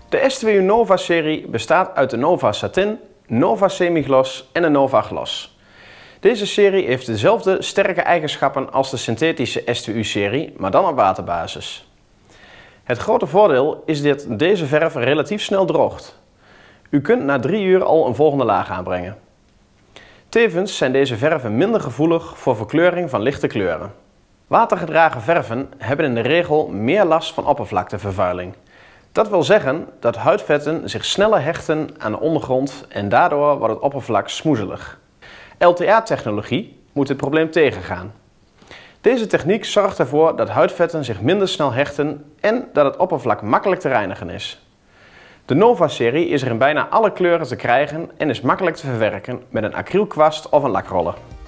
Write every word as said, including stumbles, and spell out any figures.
De S twee U Nova-serie bestaat uit de Nova Satin, Nova Semigloss en de Nova Gloss. Deze serie heeft dezelfde sterke eigenschappen als de synthetische S twee U-serie, maar dan op waterbasis. Het grote voordeel is dat deze verf relatief snel droogt. U kunt na drie uur al een volgende laag aanbrengen. Tevens zijn deze verven minder gevoelig voor verkleuring van lichte kleuren. Watergedragen verven hebben in de regel meer last van oppervlaktevervuiling. Dat wil zeggen dat huidvetten zich sneller hechten aan de ondergrond en daardoor wordt het oppervlak smoezelig. L T A-technologie moet dit probleem tegengaan. Deze techniek zorgt ervoor dat huidvetten zich minder snel hechten en dat het oppervlak makkelijk te reinigen is. De Nova-serie is er in bijna alle kleuren te krijgen en is makkelijk te verwerken met een acrylkwast of een lakroller.